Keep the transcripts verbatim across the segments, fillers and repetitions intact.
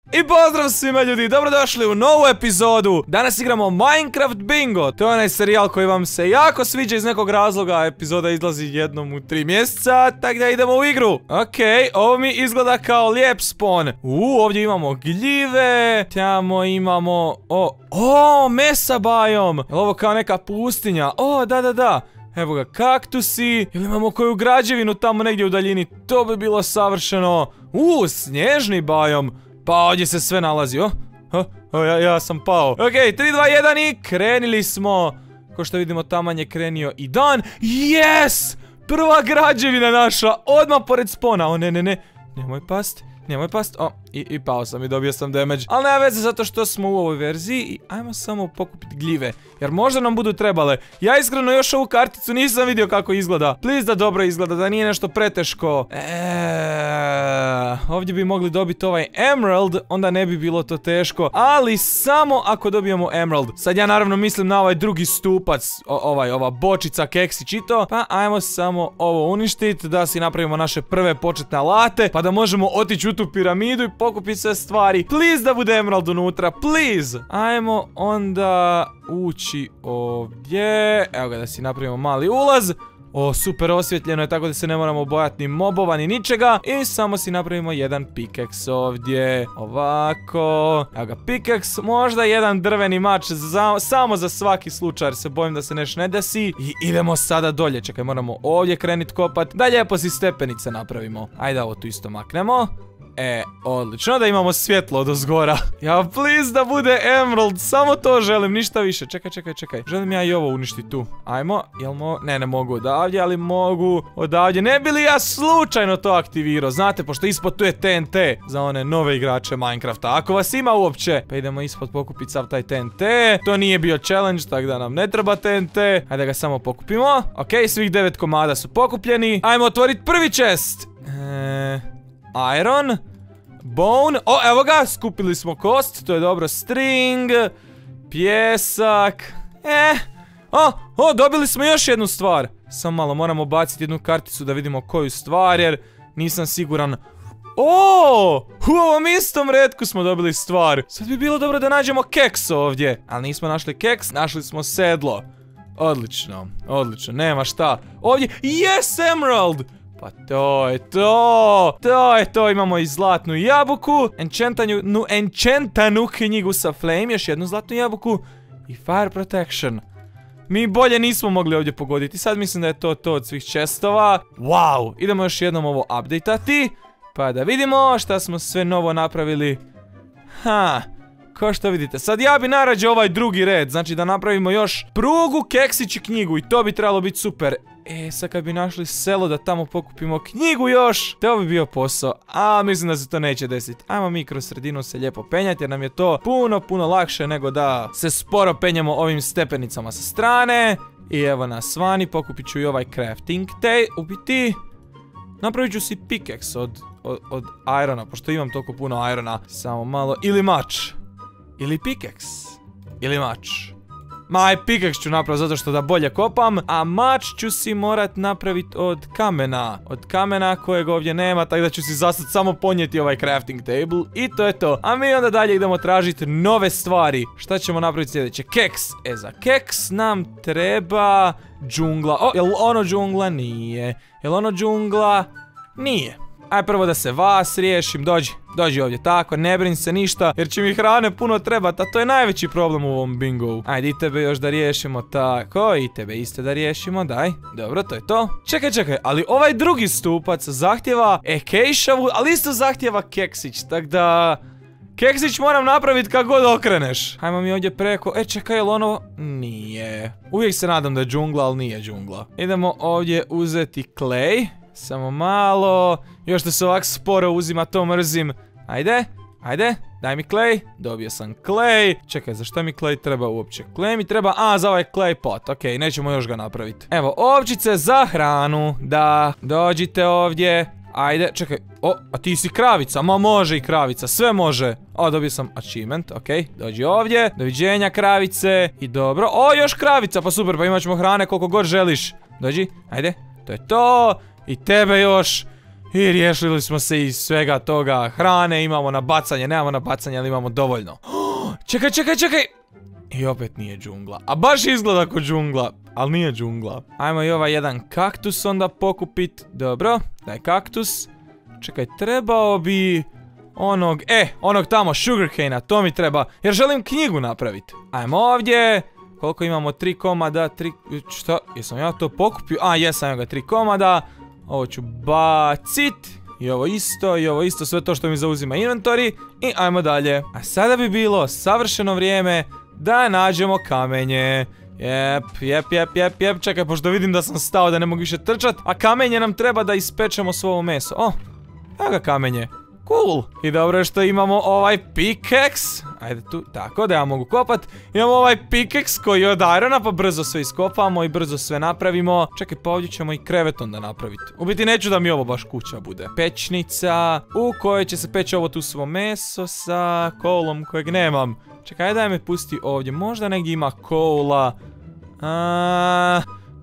I pozdrav svima ljudi, dobrodošli u novu epizodu. Danas igramo Minecraft Bingo. To je onaj serijal koji vam se jako sviđa iz nekog razloga. Epizoda izlazi jednom u tri mjeseca, tako da idemo u igru. Okej, ovo mi izgleda kao lijep spawn. Uuu, ovdje imamo gljive. Tamo imamo, o, o, mesa bajom. Jel ovo kao neka pustinja? O, da, da, da. Evo ga, kaktusi. Ili imamo koju građevinu tamo negdje u daljini? To bi bilo savršeno. Uuu, snježni bajom. Pa ovdje se sve nalazi, o? O, o ja, ja sam pao. Okej, tri, dva, jedan i krenili smo. Ko što vidimo, taman je krenio i dan. Yes! Prva građevina naša, odmah pored spona. O, ne, ne, ne, nemoj past, nemoj past. O, i, i pao sam i dobio sam damage. Ali nema veze zato što smo u ovoj verziji i ajmo samo pokupiti gljive. Jer možda nam budu trebale. Ja iskreno još ovu karticu nisam vidio kako izgleda. Please da dobro izgleda, da nije nešto preteško. Eee, ovdje bi mogli dobiti ovaj emerald, onda ne bi bilo to teško. Ali samo ako dobijemo emerald. Sad ja naravno mislim na ovaj drugi stupac. O, ovaj, ova bočica, keksić i to. Pa ajmo samo ovo uništiti, da si napravimo naše prve početne alate. Pa da možemo otići u tu piramidu i pokupiti sve stvari. Please da bude emerald unutra, please. Ajmo onda ući ovdje. Evo ga, da si napravimo mali ulaz. O, super osvjetljeno je, tako da se ne moramo bojati ni mobova ni ničega. I samo si napravimo jedan pikeks ovdje. Ovako. Evo ga, pikeks. Možda jedan drveni mač za, samo za svaki slučaj, jer se bojim da se nešto ne desi. I idemo sada dolje. Čekaj, moramo ovdje krenit kopat. Da lijepo si stepenice napravimo. Ajde, ovo tu isto maknemo. E, odlično da imamo svjetlo od ozgora. Ja, please da bude emerald, samo to želim, ništa više. Čekaj, čekaj, čekaj. Želim ja i ovo uništiti tu. Ajmo, jel mo... Ne, ne mogu odavdje, ali mogu odavdje. Ne bi li ja slučajno to aktivirao? Znate, pošto ispod tu je T N T za one nove igrače Minecrafta. Ako vas ima uopće. Pa idemo ispod pokupiti sav taj T N T. To nije bio challenge, tako da nam ne treba T N T. Ajde ga samo pokupimo. Okej, svih devet komada su pokupljeni. Ajmo otvoriti prvi chest. Eee... Iron, bone, o evo ga, skupili smo kost, to je dobro, string, pjesak, eh, o, o, dobili smo još jednu stvar. Samo malo, moramo baciti jednu karticu da vidimo koju stvar, jer nisam siguran. O, u ovom istom retku smo dobili stvar. Sad bi bilo dobro da nađemo keks ovdje, ali nismo našli keks, našli smo sedlo. Odlično, odlično, nema šta. Ovdje, yes, emerald! Pa to je to, to je to, imamo i zlatnu jabuku, enchantanu, nu, enchantanu knjigu sa flame, još jednu zlatnu jabuku i fire protection. Mi bolje nismo mogli ovdje pogoditi, sad mislim da je to to od svih chestova. Wow, idemo još jednom ovo updateati, pa da vidimo šta smo sve novo napravili. Ha, kao što vidite, sad ja bi narađao ovaj drugi red, znači da napravimo još prugu, keksić i knjigu i to bi trebalo biti super. E, sad kad bi našli selo da tamo pokupimo knjigu još, to bi bio posao, a mislim da se to neće desiti. Ajmo mi kroz sredinu se lijepo penjati jer nam je to puno, puno lakše nego da se sporo penjamo ovim stepenicama sa strane. I evo nas vani, pokupit ću i ovaj crafting te, ubiti. Napravit ću si pickaxe od, od, od irona, pošto imam toliko puno irona. Samo malo, ili mač, ili pickaxe, ili mač. Ma, i pickaxe ću napraviti zato što da bolje kopam, a mač ću si morat napraviti od kamena. Od kamena kojeg ovdje nema, tako da ću si za sad samo ponijeti ovaj crafting table i to je to. A mi onda dalje idemo tražiti nove stvari. Šta ćemo napraviti sljedeće? Keks. E, za keks nam treba džungla. O, jel ono džungla? Nije. Jel ono džungla? Nije. Aj prvo da se vas riješim, dođi, dođi ovdje, tako, ne brin se ništa, jer će mi hrane puno trebati, a to je najveći problem u ovom bingovu. Ajde i tebe još da riješimo, tako, i tebe isto da riješimo, daj, dobro, to je to. Čekaj, čekaj, ali ovaj drugi stupac zahtjeva ekejšavu, ali isto zahtjeva keksić, tak da... Keksić moram napraviti kako god okreneš. Hajmo mi ovdje preko, e čekaj, jel ono... Nije. Uvijek se nadam da je džungla, ali nije džungla. Idemo ovdje uzeti clay. Samo malo, još da se ovak sporo uzima, to mrzim. Ajde, ajde, daj mi clay, dobio sam clay. Čekaj, za šta mi clay treba uopće? Clay mi treba, a za ovaj clay pot, okej, nećemo još ga napraviti. Evo, ovčice za hranu, da, dođite ovdje. Ajde, čekaj, o, a ti si kravica, ma može i kravica, sve može. O, dobio sam achievement, okej, dođi ovdje, doviđenja kravice, i dobro. O, još kravica, pa super, pa imat ćemo hrane koliko god želiš. Dođi, ajde, to je to. I tebe još. I riješili smo se iz svega toga. Hrane imamo na bacanje, nemamo na bacanje, ali imamo dovoljno. Čekaj, čekaj, čekaj. I opet nije džungla. A baš izgleda kao džungla, ali nije džungla. Ajmo i ovaj jedan kaktus onda pokupit. Dobro, daj kaktus. Čekaj, trebao bi onog, e, onog tamo, sugarcane-a, to mi treba, jer želim knjigu napraviti. Ajmo ovdje. Koliko imamo? Tri komada, tri, šta? Jesam ja to pokupio? A, jesam ja ga, tri komada. Ovo ću bacit. I ovo isto, i ovo isto, sve to što mi zauzima inventori. I ajmo dalje. A sada bi bilo savršeno vrijeme da nađemo kamenje. Jep, jep, jep, jep, jep. Čekaj, pošto vidim da sam stao da ne mogu više trčat. A kamenje nam treba da ispečemo svo ovo meso. O, evo ga kamenje. Cool. I dobro je što imamo ovaj pickaxe. Ajde tu, tako da ja mogu kopat. Imamo ovaj pickaxe koji je od irona, pa brzo sve iskopamo i brzo sve napravimo. Čekaj, pa ovdje ćemo i krevet onda napraviti. U biti neću da mi ovo baš kuća bude. Pečnica u kojoj će se peći ovo tu svo meso sa kolom kojeg nemam. Čekaj, daj me pusti ovdje. Možda negdje ima kola. A,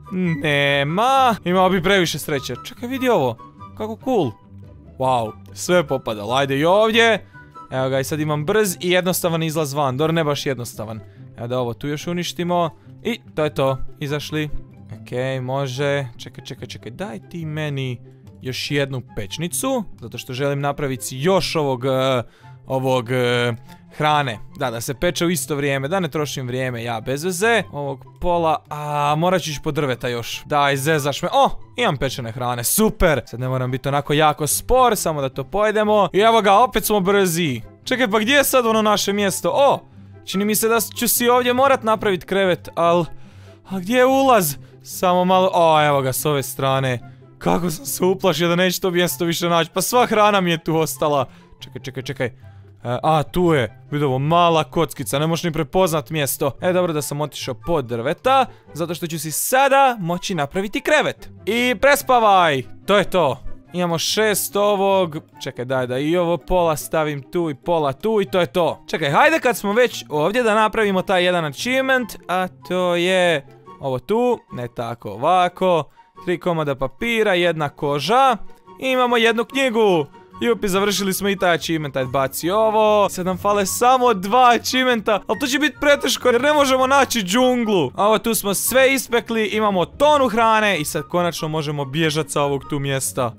nema. Imao bi previše sreće. Čekaj, vidi ovo. Kako cool. Wow, sve je popadalo. Ajde i ovdje. Evo ga, i sad imam brz i jednostavan izlaz van. Dobro, ne baš jednostavan. Evo da ovo tu još uništimo. I to je to. Izašli. Okej, može. Čekaj, čekaj, čekaj. Daj ti meni još jednu pečnicu. Zato što želim napraviti još ovog... Uh, ovog... Uh, hrane. Da, da se peče u isto vrijeme. Da ne trošim vrijeme ja bez veze. Ovog pola... A, morat ću ići po drveta još. Daj, zezaš me. O, imam pečene hrane. Super. Sad ne moram biti onako jako spor. Samo da to pojedemo. I evo ga, opet smo brzi. Čekaj, pa gdje je sad ono naše mjesto? O, čini mi se da ću si ovdje morat napraviti krevet. Al... A gdje je ulaz? Samo malo... O, evo ga, s ove strane. Kako sam se uplašio da neće to mjesto više naći. Pa sva hrana mi je tu ostala. Čekaj, čekaj, čekaj. A, tu je, vidi ovo, mala kockica, ne možeš ni prepoznat mjesto. E, dobro da sam otišao pod drveta, zato što ću si sada moći napraviti krevet. I prespavaj, to je to. Imamo šest ovog, čekaj daj da i ovo pola stavim tu i pola tu i to je to. Čekaj, hajde kad smo već ovdje da napravimo taj jedan achievement, a to je ovo tu, ne tako, ovako. Tri komada papira, jedna koža i imamo jednu knjigu. Jupi, završili smo i taj achievement, ajde baci ovo. Sad nam fale samo dva achievementa, ali to će biti preteško jer ne možemo naći džunglu. A ovo tu smo sve ispekli, imamo tonu hrane i sad konačno možemo bježati sa ovog tu mjesta.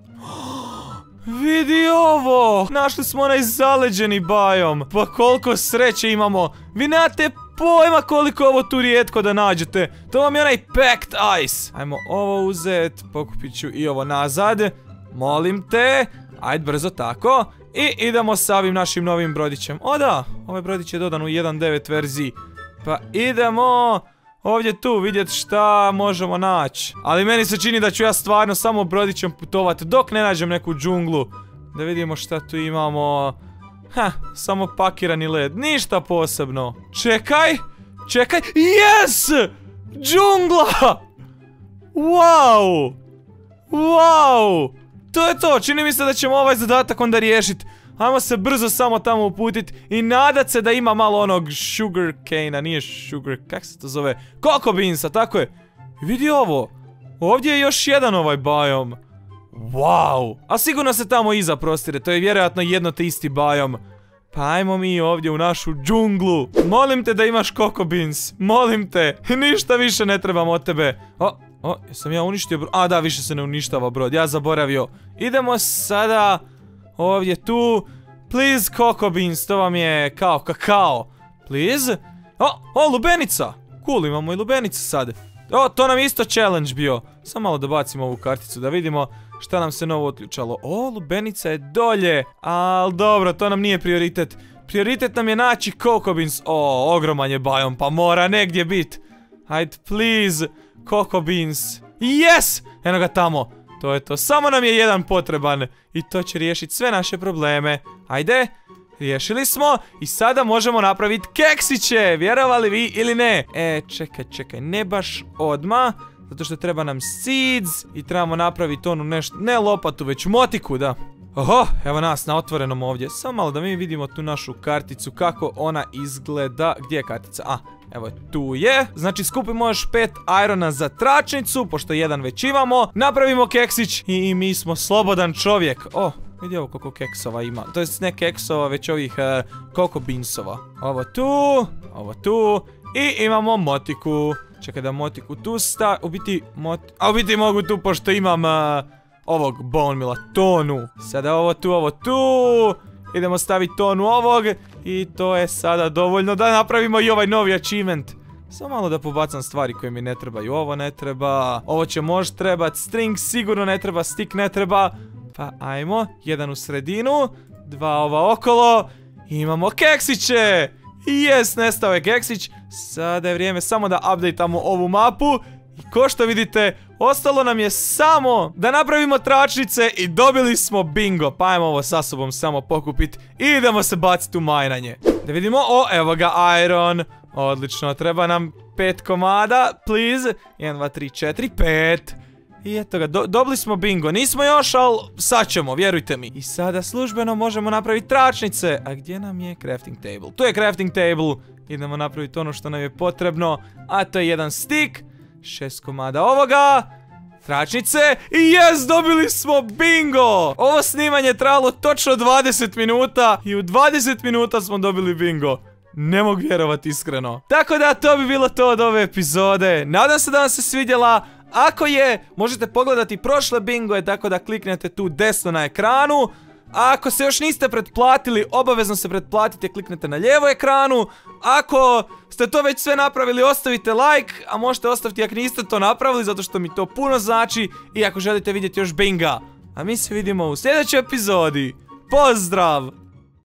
Vidi ovo! Našli smo onaj zaleđeni biom. Pa koliko sreće imamo. Vi nemate pojma koliko ovo tu rijetko da nađete. To vam je onaj packed ice. Ajmo ovo uzet, pokupit ću i ovo nazad. Molim te. Ajde brzo tako. I idemo sa ovim našim novim brodićem. O da, ovaj brodić je dodan u jedan devet verziji. Pa idemo ovdje tu vidjeti šta možemo naći. Ali meni se čini da ću ja stvarno samo brodićem putovati dok ne nađem neku džunglu. Da vidimo šta tu imamo. Ha, samo pakirani led, ništa posebno. Čekaj, čekaj, yes! Džungla! Wow! Wow! To je to, čini mi se da ćemo ovaj zadatak onda riješiti. Ajmo se brzo samo tamo uputit i nadat se da ima malo onog sugar cane-a, nije sugar, kak se to zove? Coco beansa, tako je. Vidi ovo, ovdje je još jedan ovaj biom. Wow, a sigurno se tamo iza prostire, to je vjerojatno jedno te isti biom. Pa ajmo mi ovdje u našu džunglu. Molim te da imaš coco beans, molim te, ništa više ne trebam od tebe. O, o, jesam ja uništio brod? A da, više se ne uništava brod, ja zaboravio. Idemo sada ovdje tu. Please coco beans, to vam je kao kakao. Please. O, o, lubenica. Cool, imamo i lubenicu sad. O, to nam je isto challenge bio. Samo malo da bacimo ovu karticu da vidimo šta nam se novo otključalo. O, lubenica je dolje. Al dobro, to nam nije prioritet. Prioritet nam je naći coco beans. O, ogroman je biom, pa mora negdje bit. Hajde, please, coco beans. Yes! Eno ga tamo. To je to, samo nam je jedan potreban. I to će riješiti sve naše probleme. Ajde, riješili smo. I sada možemo napraviti keksiće. Vjerovali vi ili ne? E, čekaj, čekaj, ne baš odmah. Zato što treba nam seeds. I trebamo napraviti onu nešto, ne lopatu, već motiku, da. Oho, evo nas na otvorenom ovdje. Samo malo da mi vidimo tu našu karticu, kako ona izgleda. Gdje je kartica? A, evo tu je. Znači skupimo još pet irona za tračnicu, pošto jedan već imamo. Napravimo keksić i mi smo slobodan čovjek. O, vidi ovo koliko keksova ima. To jest ne keksova, već ovih uh, Coco Beansova. Ovo tu, ovo tu. I imamo motiku. Čekaj da motiku tu sta... U biti... Mot... A u biti mogu tu, pošto imam... Uh, ovog bone mila, tonu. Sada ovo tu, ovo tu. Idemo staviti tonu ovog. I to je sada dovoljno da napravimo i ovaj novi achievement. Samo malo da pobacam stvari koje mi ne trebaju. Ovo ne treba. Ovo će možda trebati. String sigurno ne treba. Stick ne treba. Pa ajmo. Jedan u sredinu. Dva ova okolo. Imamo keksiće. Jes, nestao je keksić. Sada je vrijeme samo da updateamo ovu mapu. I ko što vidite, ostalo nam je samo da napravimo tračnice i dobili smo bingo. Pa ajmo ovo sa sobom samo pokupiti i idemo se baciti u majnanje. Da vidimo, o, evo ga iron. Odlično, treba nam pet komada, please. jedan, dva, tri, četiri, pet. I eto ga, do, dobili smo bingo. Nismo još, ali sad ćemo, vjerujte mi. I sada službeno možemo napraviti tračnice. A gdje nam je crafting table? Tu je crafting table. Idemo napraviti ono što nam je potrebno. A to je jedan stick. Šest komada ovoga. Tračnice. I jes, dobili smo bingo. Ovo snimanje je trajalo točno dvadeset minuta. I u dvadeset minuta smo dobili bingo. Ne mogu vjerovati iskreno. Tako da to bi bilo to od ove epizode. Nadam se da vam se svidjela. Ako je, možete pogledati prošle bingoje, tako da kliknete tu desno na ekranu. A ako se još niste pretplatili, obavezno se pretplatite, kliknete na lijevo ekranu. Ako ste to već sve napravili, ostavite like, a možete ostaviti ako niste to napravili, zato što mi to puno znači. I ako želite vidjeti još binga. A mi se vidimo u sljedećoj epizodi. Pozdrav!